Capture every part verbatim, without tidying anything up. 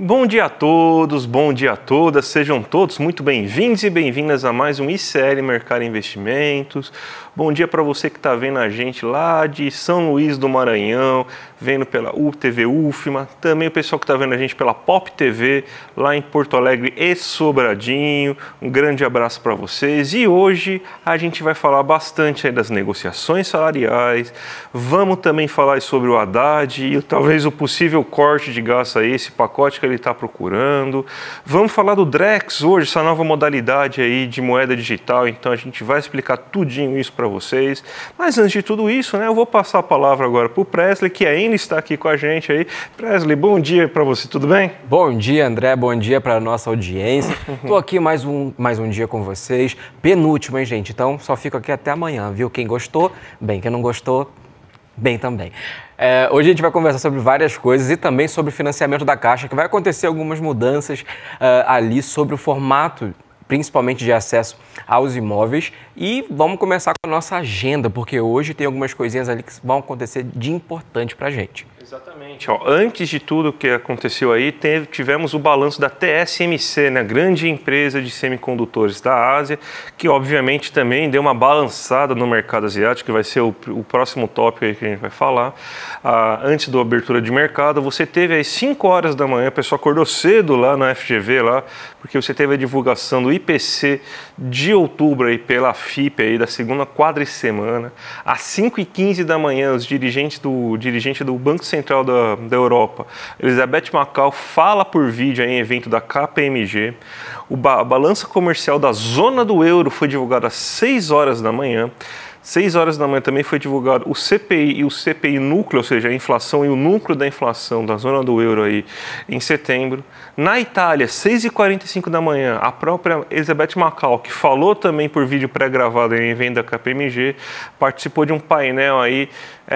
Bom dia a todos, bom dia a todas, sejam todos muito bem-vindos e bem-vindas a mais um I C L Mercado Investimentos. Bom dia para você que está vendo a gente lá de São Luís do Maranhão, vendo pela U T V U F M A, também o pessoal que está vendo a gente pela Pop T V, lá em Porto Alegre e Sobradinho. Um grande abraço para vocês e hoje a gente vai falar bastante aí das negociações salariais, vamos também falar sobre o Haddad e talvez o possível corte de gastos aí, esse pacote que ele está procurando. Vamos falar do Drex hoje, essa nova modalidade aí de moeda digital, então a gente vai explicar tudinho isso para vocês. Mas antes de tudo isso, né, eu vou passar a palavra agora para o Presley, que ainda está aqui com a gente aí. Presley, bom dia para você, tudo bem? Bom dia, André, bom dia para a nossa audiência. Estou aqui mais um, mais um dia com vocês, penúltimo, hein, gente? Então só fico aqui até amanhã, viu? Quem gostou, bem, quem não gostou, bem também. É, hoje a gente vai conversar sobre várias coisas e também sobre o financiamento da Caixa, que vai acontecer algumas mudanças uh, ali sobre o formato, principalmente de acesso aos imóveis. E vamos começar com a nossa agenda, porque hoje tem algumas coisinhas ali que vão acontecer de importante para a gente. Exatamente. Ó, antes de tudo que aconteceu aí, teve, tivemos o balanço da T S M C, né, grande empresa de semicondutores da Ásia, que obviamente também deu uma balançada no mercado asiático, que vai ser o, o próximo tópico aí que a gente vai falar. Ah, antes da abertura de mercado, você teve às cinco horas da manhã, o pessoal acordou cedo lá na F G V, lá, porque você teve a divulgação do I P C de outubro aí pela F I P aí, da segunda quadricemana. Às cinco e quinze da manhã, os dirigentes do, dirigente do Banco Central da, da Europa, Elizabeth Macau, fala por vídeo em evento da K P M G. O ba a balança comercial da zona do euro foi divulgada às seis horas da manhã. seis horas da manhã também foi divulgado o C P I e o C P I núcleo, ou seja, a inflação e o núcleo da inflação da zona do euro aí em setembro. Na Itália, seis e quarenta e cinco da manhã, a própria Elizabeth Macau, que falou também por vídeo pré-gravado em evento da K P M G, participou de um painel aí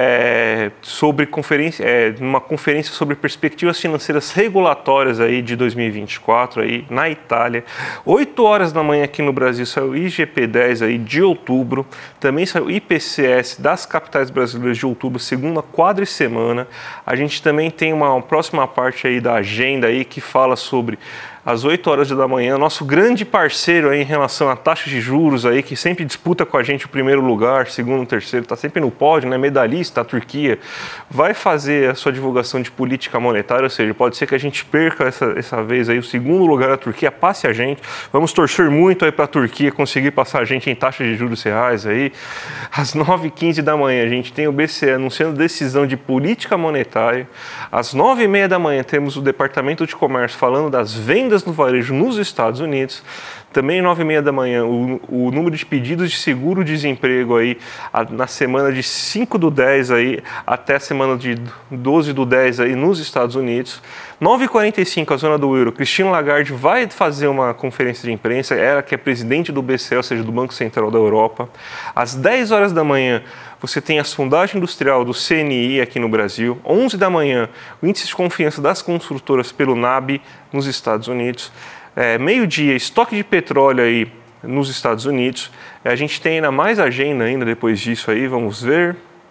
é, sobre conferência, é, uma conferência sobre perspectivas financeiras regulatórias aí de dois mil e vinte e quatro aí na Itália. oito horas da manhã aqui no Brasil saiu o I G P dez aí de outubro, também saiu o I P C S das capitais brasileiras de outubro, segunda quadricemana. A gente também tem uma próxima parte aí da agenda aí que fala sobre às oito horas da manhã, nosso grande parceiro aí em relação a taxas de juros aí, que sempre disputa com a gente o primeiro lugar, segundo, terceiro, está sempre no pódio, né? Medalhista, a Turquia, vai fazer a sua divulgação de política monetária, ou seja, pode ser que a gente perca essa, essa vez aí o segundo lugar, a Turquia passe a gente. Vamos torcer muito aí para a Turquia conseguir passar a gente em taxas de juros reais aí. Às nove e quinze da manhã, a gente tem o B C E anunciando decisão de política monetária. Às nove e meia da manhã, temos o Departamento de Comércio falando das vendas no varejo nos Estados Unidos. Também nove e meia da manhã, o, o número de pedidos de seguro-desemprego aí a, na semana de cinco do dez aí até a semana de doze do dez aí nos Estados Unidos. nove e quarenta e cinco, a zona do euro, Christine Lagarde vai fazer uma conferência de imprensa, ela que é presidente do B C E, ou seja, do Banco Central da Europa. Às dez horas da manhã, você tem a sondagem industrial do C N I aqui no Brasil. onze da manhã, o índice de confiança das construtoras pelo N A B nos Estados Unidos. É, meio-dia, estoque de petróleo aí nos Estados Unidos. É, a gente tem ainda mais agenda ainda depois disso aí, vamos ver.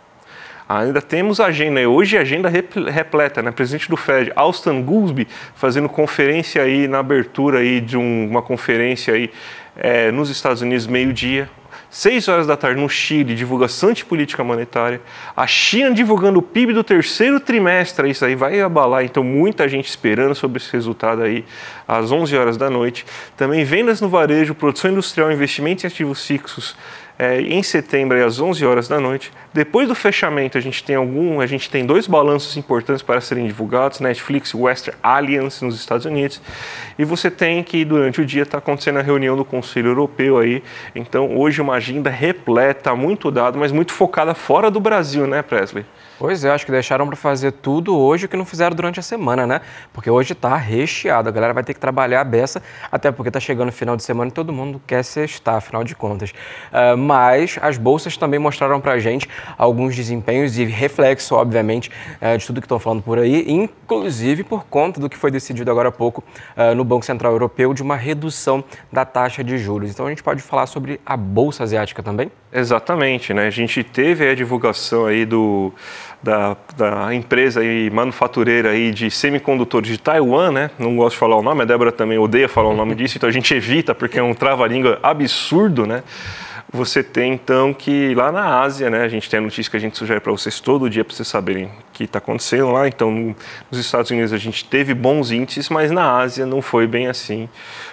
Ainda temos agenda, hoje agenda repleta, né? Presidente do Fed, Austin Goolsbee, fazendo conferência aí na abertura aí de um, uma conferência aí é, nos Estados Unidos, meio-dia. seis horas da tarde no Chile, divulgação de política monetária. A China divulgando o P I B do terceiro trimestre, isso aí vai abalar, então muita gente esperando sobre esse resultado aí às onze horas da noite. Também vendas no varejo, produção industrial, investimentos em ativos fixos é, em setembro às onze horas da noite. Depois do fechamento a gente tem algum, a gente tem dois balanços importantes para serem divulgados, Netflix e Western Alliance nos Estados Unidos. E você tem que durante o dia está acontecendo a reunião do Conselho Europeu aí. Então hoje uma agenda repleta, muito dado, mas muito focada fora do Brasil, né, Presley? Pois é, acho que deixaram para fazer tudo hoje o que não fizeram durante a semana, né? Porque hoje tá recheado, a galera vai ter que trabalhar a beça, até porque tá chegando o final de semana e todo mundo quer sextar, afinal de contas. Uh, mas as bolsas também mostraram para a gente alguns desempenhos e reflexo, obviamente, uh, de tudo que estão falando por aí, inclusive por conta do que foi decidido agora há pouco uh, no Banco Central Europeu de uma redução da taxa de juros. Então a gente pode falar sobre a Bolsa Asiática também? Exatamente, né? A gente teve a divulgação aí do, da, da empresa aí, manufatureira aí de semicondutores de Taiwan, né? Não gosto de falar o nome, a Débora também odeia falar o nome disso, então a gente evita porque é um trava-língua absurdo, né? Você tem então que lá na Ásia, né? A gente tem a notícia que a gente sugere para vocês todo dia para vocês saberem o que está acontecendo lá. Então, no, nos Estados Unidos a gente teve bons índices, mas na Ásia não foi bem assim,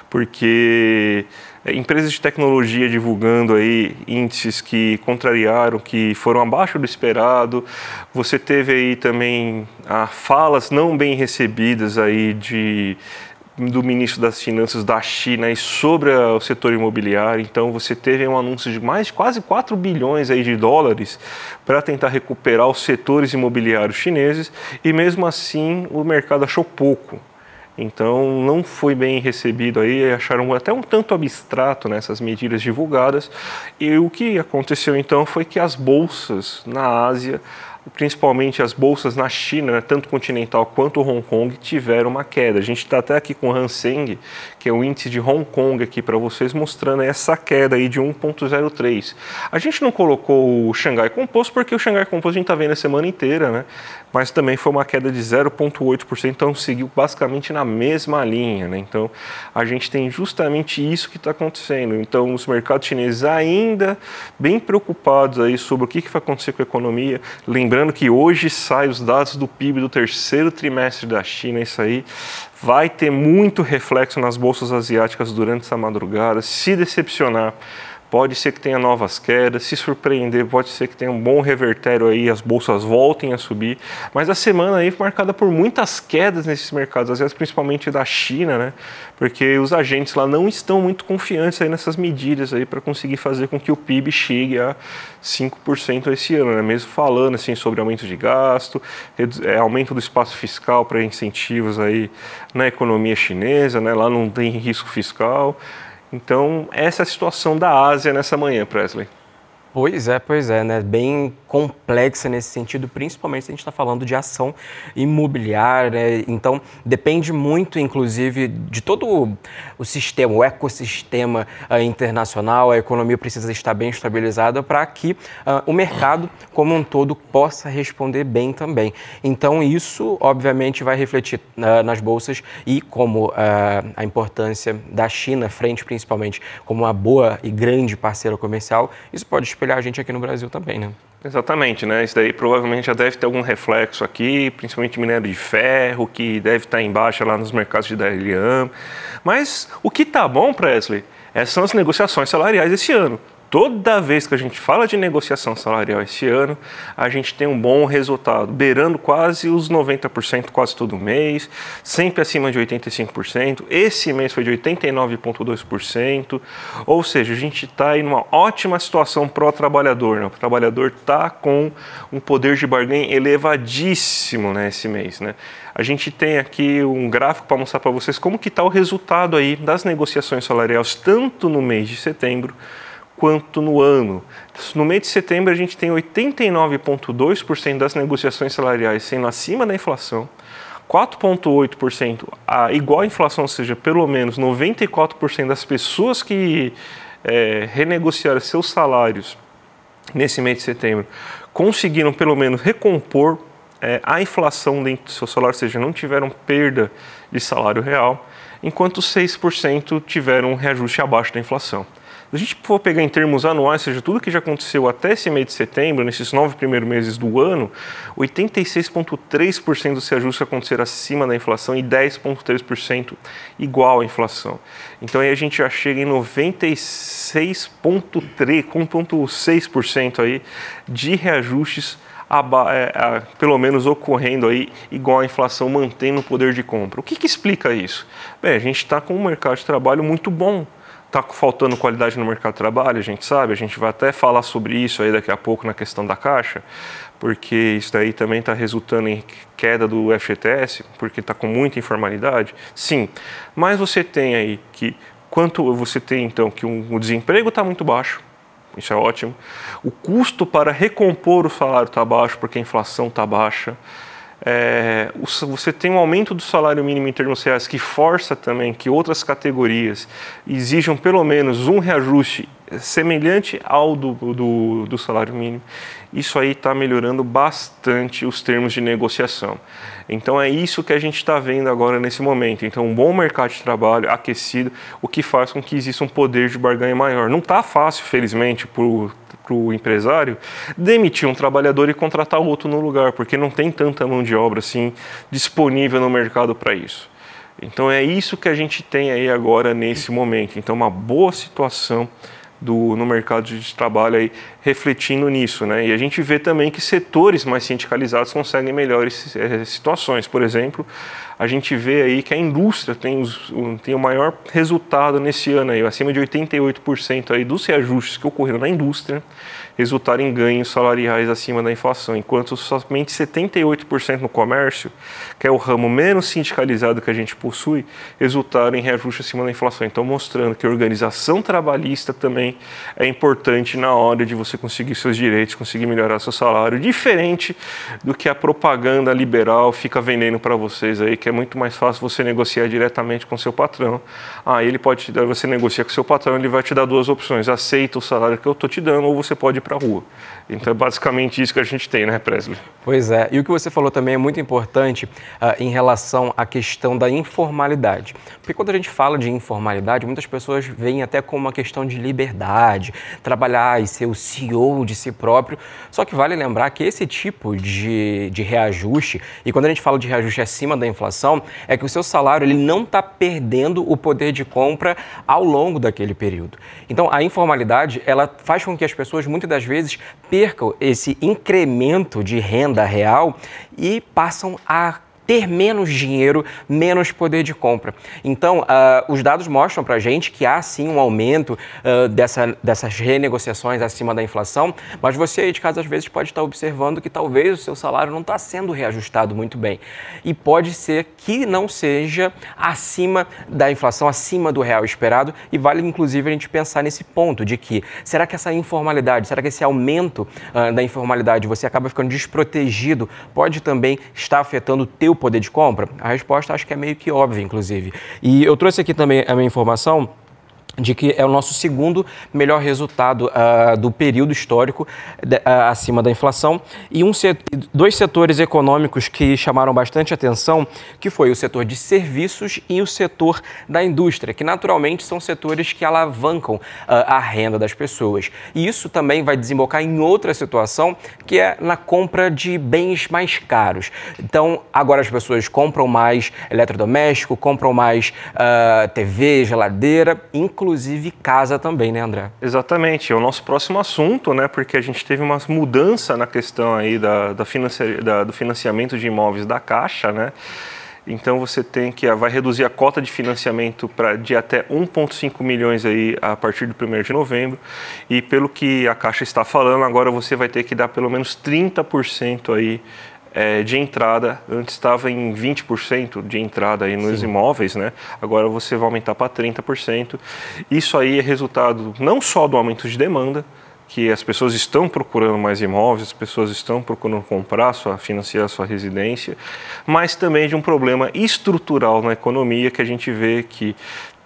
porque empresas de tecnologia divulgando aí índices que contrariaram, que foram abaixo do esperado. Você teve aí também ah, falas não bem recebidas aí de do ministro das Finanças da China e sobre o setor imobiliário. Então você teve um anúncio de mais de quase quatro bilhões aí de dólares para tentar recuperar os setores imobiliários chineses e mesmo assim o mercado achou pouco. Então não foi bem recebido aí, acharam até um tanto abstrato nessas medidas divulgadas. E o que aconteceu então foi que as bolsas na Ásia, principalmente as bolsas na China, tanto continental quanto Hong Kong, tiveram uma queda. A gente está até aqui com o Hang Seng, que é o índice de Hong Kong aqui para vocês, mostrando essa queda aí de um vírgula zero três. A gente não colocou o Xangai Composto porque o Xangai Composto a gente está vendo a semana inteira, né? Mas também foi uma queda de zero vírgula oito por cento, então seguiu basicamente na mesma linha, né? Então a gente tem justamente isso que está acontecendo. Então os mercados chineses ainda bem preocupados aí sobre o que, que vai acontecer com a economia. Lembrando que hoje saem os dados do P I B do terceiro trimestre da China, isso aí vai ter muito reflexo nas bolsas asiáticas durante essa madrugada. Se decepcionar, pode ser que tenha novas quedas, se surpreender, pode ser que tenha um bom revertério aí, as bolsas voltem a subir, mas a semana aí foi marcada por muitas quedas nesses mercados, às vezes principalmente da China, né? Porque os agentes lá não estão muito confiantes aí nessas medidas aí para conseguir fazer com que o P I B chegue a cinco por cento esse ano, né? Mesmo falando assim sobre aumento de gasto, aumento do espaço fiscal para incentivos aí na economia chinesa, né? Lá não tem risco fiscal. Então, essa é a situação da Ásia nessa manhã, Presley. Pois é, pois é, né? Bem complexa nesse sentido, principalmente se a gente está falando de ação imobiliária, né? Então depende muito, inclusive, de todo o sistema, o ecossistema uh, internacional. A economia precisa estar bem estabilizada para que uh, o mercado como um todo possa responder bem também. Então isso, obviamente, vai refletir uh, nas bolsas e como uh, a importância da China, frente principalmente como uma boa e grande parceira comercial, isso pode espelhar a gente aqui no Brasil também, né? Exatamente, né? Isso daí provavelmente já deve ter algum reflexo aqui, principalmente minério de ferro, que deve estar em baixa lá nos mercados de Dalian. Mas o que tá bom, Presley, essas são as negociações salariais esse ano. Toda vez que a gente fala de negociação salarial esse ano, a gente tem um bom resultado, beirando quase os noventa por cento quase todo mês, sempre acima de oitenta e cinco por cento. Esse mês foi de oitenta e nove vírgula dois por cento, ou seja, a gente está em uma ótima situação para o trabalhador, né? O trabalhador está com um poder de barganha elevadíssimo, né, esse mês, né? A gente tem aqui um gráfico para mostrar para vocês como que está o resultado aí das negociações salariais, tanto no mês de setembro, quanto no ano. No mês de setembro, a gente tem oitenta e nove vírgula dois por cento das negociações salariais sendo acima da inflação, quatro vírgula oito por cento a igual à inflação, ou seja, pelo menos noventa e quatro por cento das pessoas que é, renegociaram seus salários nesse mês de setembro conseguiram pelo menos recompor é, a inflação dentro do seu salário, ou seja, não tiveram perda de salário real, enquanto seis por cento tiveram um reajuste abaixo da inflação. Se a gente for pegar em termos anuais, ou seja, tudo que já aconteceu até esse mês de setembro, nesses nove primeiros meses do ano, oitenta e seis vírgula três por cento dos reajustes aconteceram acima da inflação e dez vírgula três por cento igual à inflação. Então aí a gente já chega em noventa e seis vírgula seis por cento aí de reajustes é, é, pelo menos ocorrendo aí igual à inflação, mantendo o poder de compra. O que, que explica isso? Bem, a gente está com um mercado de trabalho muito bom. Está faltando qualidade no mercado de trabalho, a gente sabe, a gente vai até falar sobre isso aí daqui a pouco na questão da Caixa, porque isso daí também está resultando em queda do F G T S, porque está com muita informalidade. Sim, mas você tem aí que, quanto você tem então que um, o desemprego está muito baixo, isso é ótimo. O custo para recompor o salário está baixo, porque a inflação está baixa. É, você tem um aumento do salário mínimo em termos reais que força também que outras categorias exijam pelo menos um reajuste semelhante ao do, do, do salário mínimo. Isso aí está melhorando bastante os termos de negociação. Então é isso que a gente está vendo agora nesse momento. Então um bom mercado de trabalho aquecido, o que faz com que exista um poder de barganha maior. Não está fácil, felizmente, para o empresário demitir um trabalhador e contratar outro no lugar, porque não tem tanta mão de obra assim disponível no mercado para isso. Então é isso que a gente tem aí agora nesse momento. Então uma boa situação Do, no mercado de trabalho aí, refletindo nisso, né? E a gente vê também que setores mais sindicalizados conseguem melhores é, situações. Por exemplo, a gente vê aí que a indústria tem, os, o, tem o maior resultado nesse ano aí, acima de oitenta e oito por cento aí dos reajustes que ocorreram na indústria resultaram em ganhos salariais acima da inflação, enquanto somente setenta e oito por cento no comércio, que é o ramo menos sindicalizado que a gente possui, resultaram em reajuste acima da inflação. Então, mostrando que a organização trabalhista também é importante na hora de você conseguir seus direitos, conseguir melhorar seu salário, diferente do que a propaganda liberal fica vendendo para vocês aí, que é muito mais fácil você negociar diretamente com seu patrão. Ah, ele pode te dar, você negocia com seu patrão, ele vai te dar duas opções: aceita o salário que eu estou te dando, ou você pode ir para a rua. Então é basicamente isso que a gente tem, né, Presley? Pois é, e o que você falou também é muito importante uh, em relação à questão da informalidade. Porque quando a gente fala de informalidade, muitas pessoas veem até como uma questão de liberdade, trabalhar e ser o C E O de si próprio. Só que vale lembrar que esse tipo de, de reajuste, e quando a gente fala de reajuste acima da inflação, é que o seu salário ele não está perdendo o poder de compra ao longo daquele período. Então a informalidade ela faz com que as pessoas muitas das vezes percam esse incremento de renda real e passam a ter menos dinheiro, menos poder de compra. Então, uh, os dados mostram para a gente que há sim um aumento uh, dessa, dessas renegociações acima da inflação, mas você aí de casa às vezes pode estar observando que talvez o seu salário não está sendo reajustado muito bem. E pode ser que não seja acima da inflação, acima do real esperado, e vale inclusive a gente pensar nesse ponto de que, será que essa informalidade, será que esse aumento uh, da informalidade, você acaba ficando desprotegido, pode também estar afetando o teu poder de compra? A resposta acho que é meio que óbvia, inclusive. E eu trouxe aqui também a minha informação de que é o nosso segundo melhor resultado uh, do período histórico de, uh, acima da inflação, e um set, dois setores econômicos que chamaram bastante atenção, que foi o setor de serviços e o setor da indústria, que naturalmente são setores que alavancam uh, a renda das pessoas. E isso também vai desembocar em outra situação, que é na compra de bens mais caros. Então, agora as pessoas compram mais eletrodoméstico, compram mais uh, T V, geladeira, inclusive inclusive casa também, né, André? Exatamente, é o nosso próximo assunto, né, porque a gente teve uma mudança na questão aí da, da, financia, da, do financiamento de imóveis da Caixa, né, então você tem que, vai reduzir a cota de financiamento pra, de até um vírgula cinco milhões aí a partir do primeiro de novembro, e pelo que a Caixa está falando, agora você vai ter que dar pelo menos trinta por cento aí É, de entrada. Antes estava em vinte por cento de entrada aí nos Sim. imóveis, né? Agora você vai aumentar para trinta por cento. Isso aí é resultado não só do aumento de demanda, que as pessoas estão procurando mais imóveis, as pessoas estão procurando comprar, sua, financiar a sua residência, mas também de um problema estrutural na economia, que a gente vê que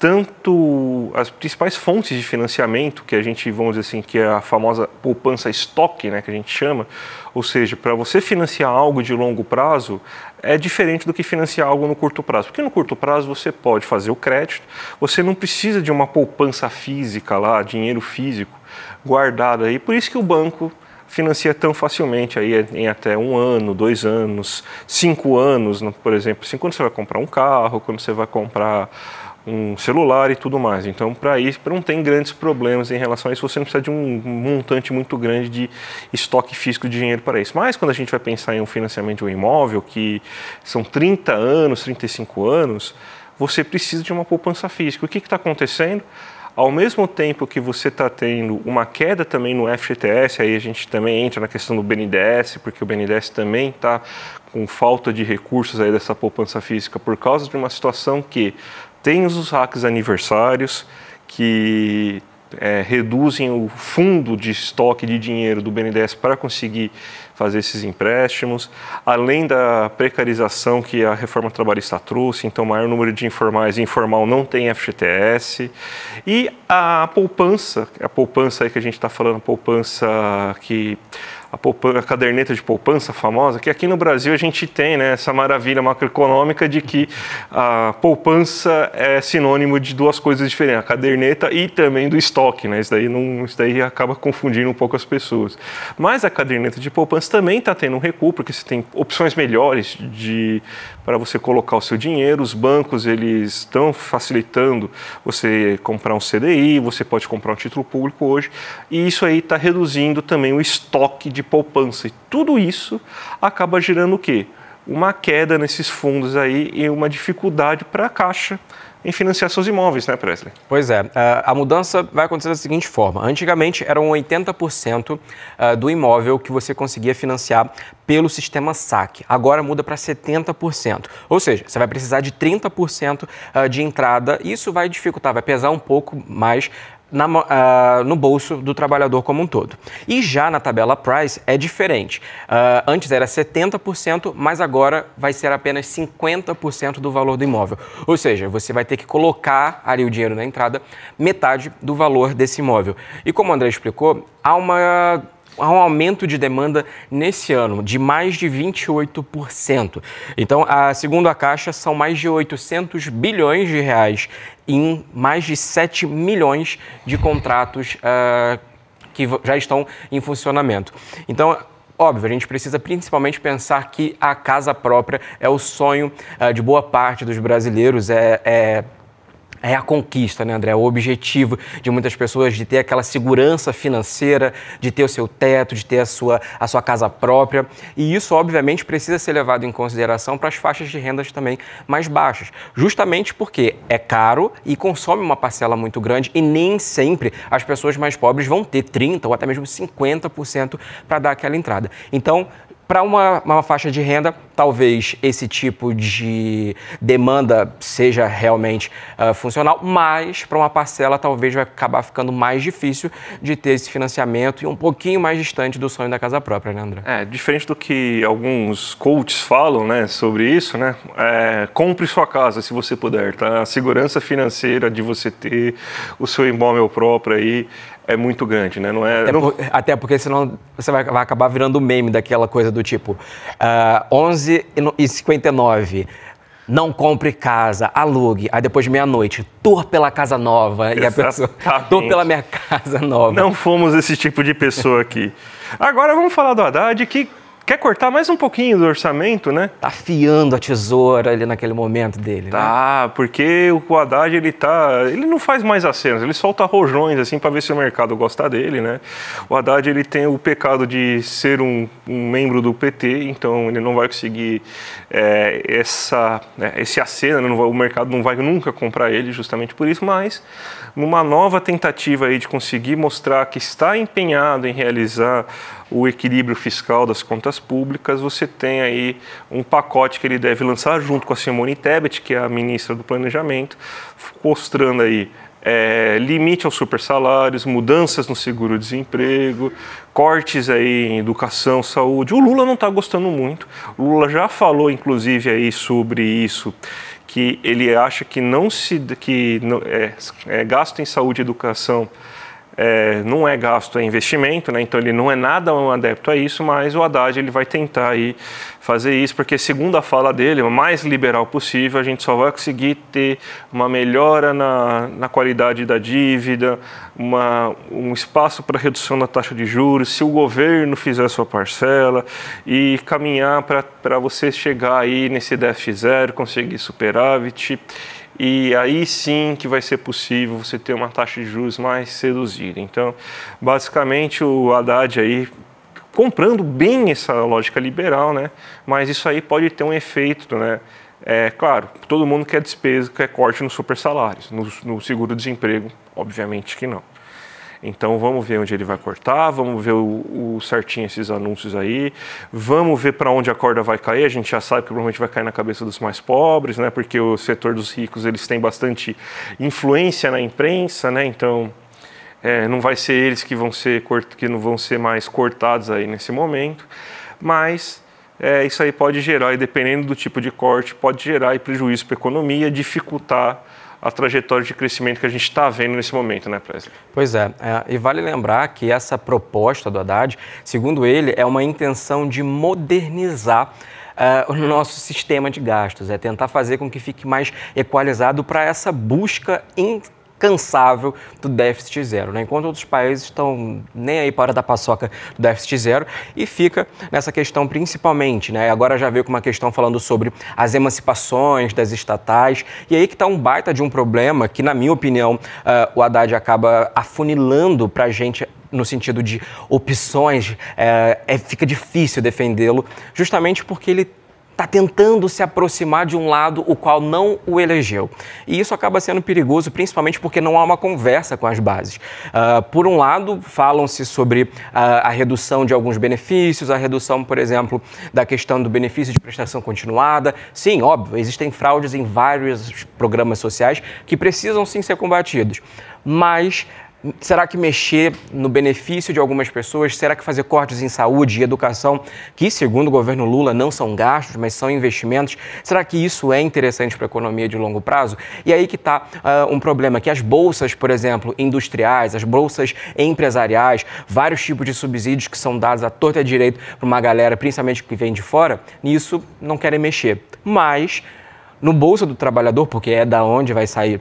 tanto as principais fontes de financiamento, que a gente, vamos dizer assim, que é a famosa poupança estoque, né, que a gente chama, ou seja, para você financiar algo de longo prazo, é diferente do que financiar algo no curto prazo. Porque no curto prazo você pode fazer o crédito, você não precisa de uma poupança física lá, dinheiro físico guardado aí, por isso que o banco financia tão facilmente aí em até um ano, dois anos, cinco anos, por exemplo, assim, quando você vai comprar um carro, quando você vai comprar um celular e tudo mais. Então, para isso, não tem grandes problemas em relação a isso, você não precisa de um montante muito grande de estoque físico de dinheiro para isso. Mas quando a gente vai pensar em um financiamento de um imóvel, que são trinta anos, trinta e cinco anos, você precisa de uma poupança física. O que está acontecendo? Ao mesmo tempo que você está tendo uma queda também no F G T S, aí a gente também entra na questão do B N D E S, porque o B N D E S também está com falta de recursos aí dessa poupança física por causa de uma situação que tem os hacks aniversários, que é, reduzem o fundo de estoque de dinheiro do B N D E S para conseguir fazer esses empréstimos, além da precarização que a reforma trabalhista trouxe, então maior número de informais e informal não tem F G T S, e a poupança, a poupança aí que a gente está falando, a poupança que a, poupança, a caderneta de poupança famosa, que aqui no Brasil a gente tem, né, essa maravilha macroeconômica de que a poupança é sinônimo de duas coisas diferentes, a caderneta e também do estoque, né? Isso daí, não, isso daí acaba confundindo um pouco as pessoas. Mas a caderneta de poupança também está tendo um recuo, porque você tem opções melhores de, para você colocar o seu dinheiro, os bancos eles estão facilitando você comprar um C D I, você pode comprar um título público hoje, e isso aí está reduzindo também o estoque de poupança. E tudo isso acaba gerando o quê? Uma queda nesses fundos aí e uma dificuldade para a Caixa em financiar seus imóveis, né, Presley? Pois é, a mudança vai acontecer da seguinte forma. Antigamente, eram oitenta por cento do imóvel que você conseguia financiar pelo sistema saque. Agora muda para setenta por cento. Ou seja, você vai precisar de trinta por cento de entrada. Isso vai dificultar, vai pesar um pouco mais Na, uh, no bolso do trabalhador como um todo. E já na tabela Price é diferente. Uh, antes era setenta por cento, mas agora vai ser apenas cinquenta por cento do valor do imóvel. Ou seja, você vai ter que colocar ali o dinheiro na entrada, metade do valor desse imóvel. E como o André explicou, há uma... há um aumento de demanda nesse ano de mais de vinte e oito por cento. Então, a, segundo a Caixa, são mais de oitocentos bilhões de reais em mais de sete milhões de contratos uh, que já estão em funcionamento. Então, óbvio, a gente precisa principalmente pensar que a casa própria é o sonho uh, de boa parte dos brasileiros, é... é É a conquista, né, André? O objetivo de muitas pessoas de ter aquela segurança financeira, de ter o seu teto, de ter a sua, a sua casa própria. E isso, obviamente, precisa ser levado em consideração para as faixas de rendas também mais baixas. Justamente porque é caro e consome uma parcela muito grande e nem sempre as pessoas mais pobres vão ter trinta por cento ou até mesmo cinquenta por cento para dar aquela entrada. Então, para uma, uma faixa de renda, talvez esse tipo de demanda seja realmente uh, funcional, mas para uma parcela talvez vai acabar ficando mais difícil de ter esse financiamento e um pouquinho mais distante do sonho da casa própria, né, André? É, diferente do que alguns coaches falam, né, sobre isso, né, é, compre sua casa se você puder, tá? A segurança financeira de você ter o seu imóvel próprio aí é muito grande, né? Não é, até, não... por, até porque senão você vai, vai acabar virando meme daquela coisa do tipo uh, onze e cinquenta e nove, não compre casa, alugue, aí depois de meia-noite, tour pela casa nova, e a pessoa, tour pela minha casa nova. Não fomos esse tipo de pessoa aqui. Agora vamos falar do Haddad, que quer cortar mais um pouquinho do orçamento, né? Tá afiando a tesoura ali naquele momento dele, tá, né? Porque o Haddad, ele tá... Ele não faz mais acenos, ele solta rojões, assim, para ver se o mercado gosta dele, né? O Haddad, ele tem o pecado de ser um, um membro do P T, então ele não vai conseguir é, essa, né, esse aceno, não vai, o mercado não vai nunca comprar ele justamente por isso, mas numa nova tentativa aí de conseguir mostrar que está empenhado em realizar o equilíbrio fiscal das contas públicas, você tem aí um pacote que ele deve lançar junto com a Simone Tebet, que é a ministra do Planejamento, mostrando aí é, limite aos supersalários, mudanças no seguro-desemprego, cortes aí em educação, saúde. O Lula não está gostando muito. O Lula já falou, inclusive, aí sobre isso, que ele acha que não se que não, é, é, gasto em saúde e educação É, não é gasto, é investimento, né? Então ele não é nada um adepto a isso, mas o Haddad ele vai tentar aí fazer isso, porque segundo a fala dele, o mais liberal possível, a gente só vai conseguir ter uma melhora na, na qualidade da dívida, uma, um espaço para redução da taxa de juros, se o governo fizer a sua parcela e caminhar para você chegar aí nesse déficit zero, conseguir superávit. E aí sim que vai ser possível você ter uma taxa de juros mais reduzida. Então, basicamente, o Haddad aí comprando bem essa lógica liberal, né? Mas isso aí pode ter um efeito, né? É claro, todo mundo quer despesa, quer corte nos supersalários, no, no seguro-desemprego, obviamente que não. Então vamos ver onde ele vai cortar, vamos ver o, o certinho esses anúncios aí, vamos ver para onde a corda vai cair. A gente já sabe que provavelmente vai cair na cabeça dos mais pobres, né? Porque o setor dos ricos eles têm bastante influência na imprensa, né? Então É, não vai ser eles que vão ser, que não vão ser mais cortados aí nesse momento, mas é, isso aí pode gerar, e dependendo do tipo de corte, pode gerar aí prejuízo para a economia, dificultar a trajetória de crescimento que a gente está vendo nesse momento, né, Presley? Pois é, é, e vale lembrar que essa proposta do Haddad, segundo ele, é uma intenção de modernizar Uh, o nosso sistema de gastos, é tentar fazer com que fique mais equalizado para essa busca incansável do déficit zero, né? Enquanto outros países estão nem aí para da paçoca do déficit zero e fica nessa questão principalmente, né? Agora já veio com uma questão falando sobre as emancipações das estatais, e aí que está um baita de um problema que, na minha opinião, uh, o Haddad acaba afunilando para a gente no sentido de opções, é, é, fica difícil defendê-lo, justamente porque ele está tentando se aproximar de um lado o qual não o elegeu. E isso acaba sendo perigoso, principalmente porque não há uma conversa com as bases. Uh, por um lado, falam-se sobre uh, a redução de alguns benefícios, a redução, por exemplo, da questão do benefício de prestação continuada. Sim, óbvio, existem fraudes em vários programas sociais que precisam sim ser combatidos, mas será que mexer no benefício de algumas pessoas, será que fazer cortes em saúde e educação, que segundo o governo Lula não são gastos, mas são investimentos, será que isso é interessante para a economia de longo prazo? E aí que está uh, um problema, que as bolsas, por exemplo, industriais, as bolsas empresariais, vários tipos de subsídios que são dados à torta e à direita para uma galera, principalmente que vem de fora, nisso não querem mexer. Mas no bolso do trabalhador, porque é da onde vai sair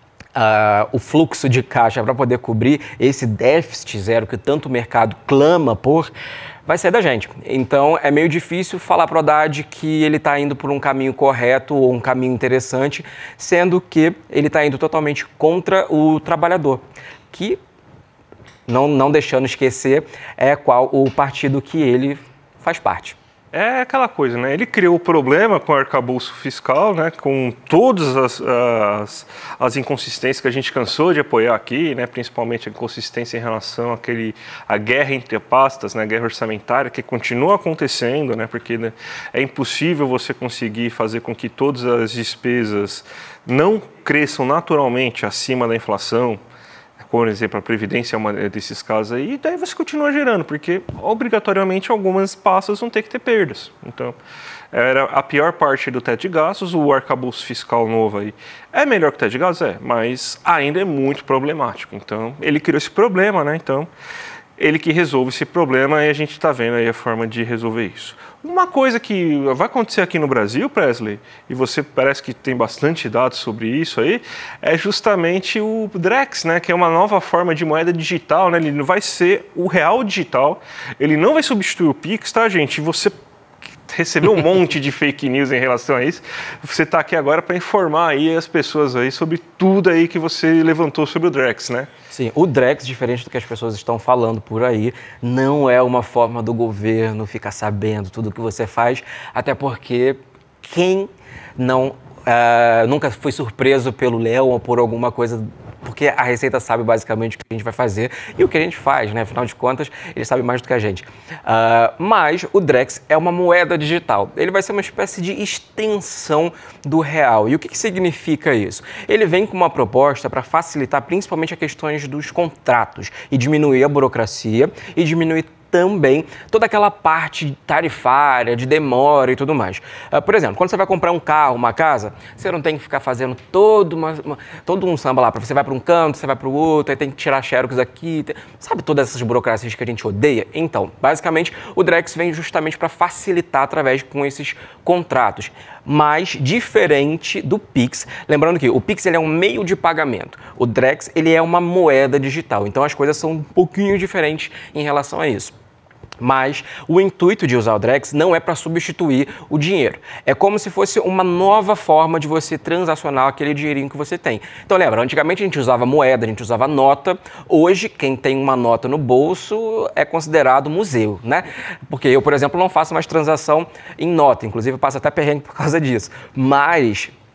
Uh, o fluxo de caixa para poder cobrir esse déficit zero que tanto o mercado clama por, vai sair da gente. Então é meio difícil falar para o Haddad que ele está indo por um caminho correto ou um caminho interessante, sendo que ele está indo totalmente contra o trabalhador, que, não, não deixando esquecer, é qual o partido que ele faz parte. É aquela coisa, né? Ele criou o problema com o arcabouço fiscal, né? Com todas as, as, as inconsistências que a gente cansou de apoiar aqui, né? Principalmente a inconsistência em relação àquele, à guerra entre pastas, né? A guerra orçamentária, que continua acontecendo, né? Porque né, é impossível você conseguir fazer com que todas as despesas não cresçam naturalmente acima da inflação. Por exemplo, a Previdência é uma desses casos aí, e daí você continua gerando, porque obrigatoriamente algumas pastas vão ter que ter perdas. Então, era a pior parte do teto de gastos, o arcabouço fiscal novo aí. É melhor que o teto de gastos? É, mas ainda é muito problemático. Então, ele criou esse problema, né? Então, ele que resolve esse problema e a gente está vendo aí a forma de resolver isso. Uma coisa que vai acontecer aqui no Brasil, Presley, e você parece que tem bastante dados sobre isso aí, é justamente o Drex, né, que é uma nova forma de moeda digital, né? Ele vai ser o real digital, ele não vai substituir o Pix, tá, gente? Você recebeu um monte de fake news em relação a isso, você está aqui agora para informar aí as pessoas aí sobre tudo aí que você levantou sobre o Drex, né? Sim, o Drex, diferente do que as pessoas estão falando por aí, não é uma forma do governo ficar sabendo tudo o que você faz, até porque quem não uh, nunca foi surpreso pelo Leão ou por alguma coisa, porque a Receita sabe basicamente o que a gente vai fazer e o que a gente faz, né? Afinal de contas, ele sabe mais do que a gente. Uh, mas o Drex é uma moeda digital. Ele vai ser uma espécie de extensão do real. E o que, que significa isso? Ele vem com uma proposta para facilitar principalmente as questões dos contratos e diminuir a burocracia e diminuir também toda aquela parte tarifária, de demora e tudo mais. Uh, por exemplo, quando você vai comprar um carro, uma casa, você não tem que ficar fazendo todo, uma, uma, todo um samba lá. Você vai para um canto, você vai para o outro, aí tem que tirar xerox aqui. Tem, sabe todas essas burocracias que a gente odeia? Então, basicamente, o Drex vem justamente para facilitar através com esses contratos. Mas diferente do Pix, lembrando que o Pix ele é um meio de pagamento, o Drex ele é uma moeda digital, então as coisas são um pouquinho diferentes em relação a isso. Mas o intuito de usar o Drex não é para substituir o dinheiro. É como se fosse uma nova forma de você transacionar aquele dinheirinho que você tem. Então lembra, antigamente a gente usava moeda, a gente usava nota. Hoje, quem tem uma nota no bolso é considerado museu, né? Porque eu, por exemplo, não faço mais transação em nota. Inclusive, eu passo até perrengue por causa disso. Mas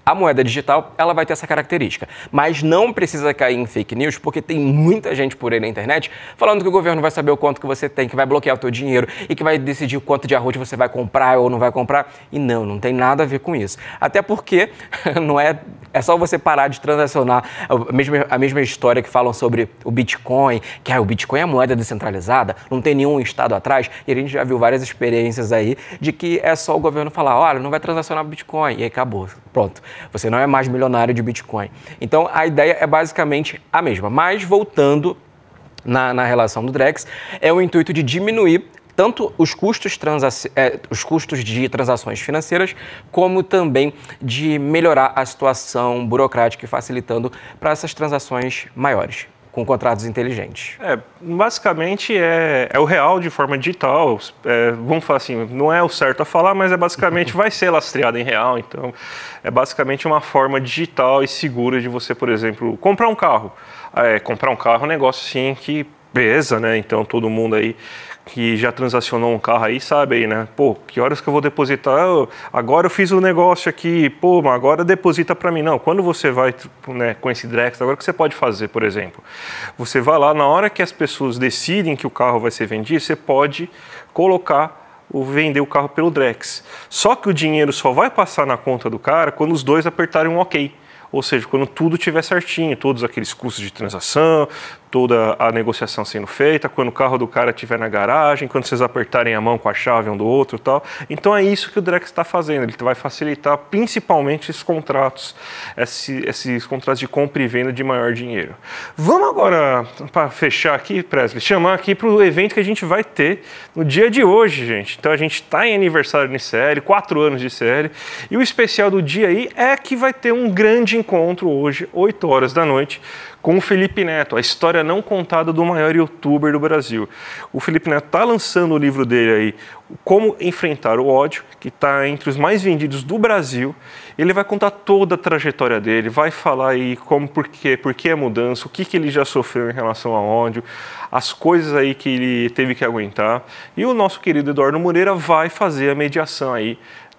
a moeda digital, ela vai ter essa característica. Mas não precisa cair em fake news, porque tem muita gente por aí na internet falando que o governo vai saber o quanto que você tem, que vai bloquear o teu dinheiro e que vai decidir o quanto de arroz você vai comprar ou não vai comprar. E não, não tem nada a ver com isso. Até porque não é, é só você parar de transacionar a mesma, a mesma história que falam sobre o Bitcoin, que ah, o Bitcoin é moeda descentralizada, não tem nenhum estado atrás. E a gente já viu várias experiências aí de que é só o governo falar, olha, não vai transacionar Bitcoin. E aí acabou, pronto. Você não é mais milionário de Bitcoin. Então, a ideia é basicamente a mesma. Mas, voltando na, na relação do Drex, é o intuito de diminuir tanto os custos, transa é, os custos de transações financeiras, como também de melhorar a situação burocrática e facilitando para essas transações maiores, com contratos inteligentes. É, basicamente é, é o real de forma digital, é, vamos falar assim, não é o certo a falar, mas é basicamente vai ser lastreado em real, então é basicamente uma forma digital e segura de você, por exemplo, comprar um carro. É, comprar um carro é um negócio assim que pesa, né? Então todo mundo aí que já transacionou um carro aí sabe aí, né? Pô, que horas que eu vou depositar? Eu, agora eu fiz o um negócio aqui, pô, mas agora deposita para mim. Não, quando você vai, né, com esse Drex, agora o que você pode fazer, por exemplo? Você vai lá, na hora que as pessoas decidem que o carro vai ser vendido, você pode colocar o vender o carro pelo Drex. Só que o dinheiro só vai passar na conta do cara quando os dois apertarem um OK. Ou seja, quando tudo estiver certinho, todos aqueles custos de transação, toda a negociação sendo feita, quando o carro do cara estiver na garagem, quando vocês apertarem a mão com a chave um do outro e tal. Então é isso que o Drex está fazendo, ele vai facilitar principalmente esses contratos, esses, esses contratos de compra e venda de maior dinheiro. Vamos agora, para fechar aqui, Presley, chamar aqui para o evento que a gente vai ter no dia de hoje, gente. Então a gente está em aniversário de C L, quatro anos de C L, e o especial do dia aí é que vai ter um grande encontro hoje, oito horas da noite, com o Felipe Neto, a história não contada do maior youtuber do Brasil. O Felipe Neto está lançando o livro dele aí, Como Enfrentar o Ódio, que está entre os mais vendidos do Brasil. Ele vai contar toda a trajetória dele, vai falar aí como, por quê, por que a mudança, o que, que ele já sofreu em relação ao ódio, as coisas aí que ele teve que aguentar. E o nosso querido Eduardo Moreira vai fazer a mediação aí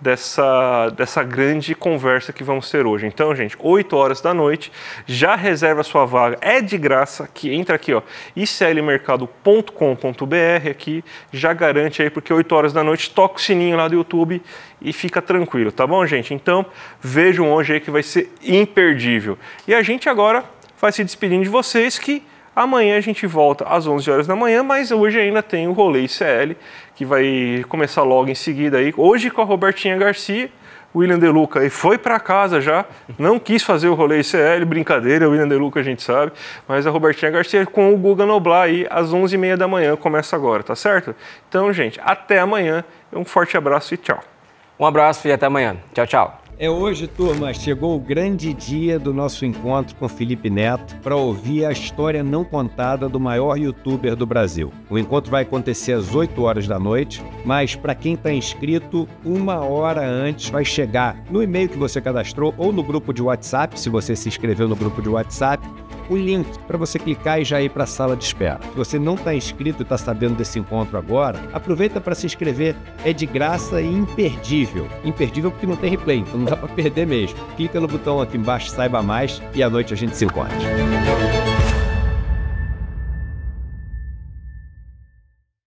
Dessa, dessa grande conversa que vamos ter hoje. Então, gente, oito horas da noite, já reserva a sua vaga, é de graça, que entra aqui, ó, i c l mercado ponto com ponto b r aqui, já garante aí, porque oito horas da noite, toca o sininho lá do YouTube e fica tranquilo, tá bom, gente? Então, vejam hoje aí que vai ser imperdível. E a gente agora vai se despedindo de vocês, que amanhã a gente volta às onze horas da manhã, mas hoje ainda tem o Rolê I C L, que vai começar logo em seguida aí. Hoje com a Robertinha Garcia, o William De Luca aí foi para casa já, não quis fazer o Rolê I C L, brincadeira, o William De Luca a gente sabe, mas a Robertinha Garcia com o Guga Noblar aí às onze e meia da manhã, começa agora, tá certo? Então, gente, até amanhã, um forte abraço e tchau. Um abraço e até amanhã. Tchau, tchau. É hoje, turma, chegou o grande dia do nosso encontro com Felipe Neto para ouvir a história não contada do maior youtuber do Brasil. O encontro vai acontecer às oito horas da noite, mas para quem está inscrito, uma hora antes vai chegar no e-mail que você cadastrou ou no grupo de WhatsApp, se você se inscreveu no grupo de WhatsApp, o link para você clicar e já ir para a sala de espera. Se você não está inscrito e está sabendo desse encontro agora, aproveita para se inscrever. É de graça e imperdível. Imperdível porque não tem replay, então não dá para perder mesmo. Clica no botão aqui embaixo, saiba mais, e à noite a gente se encontra.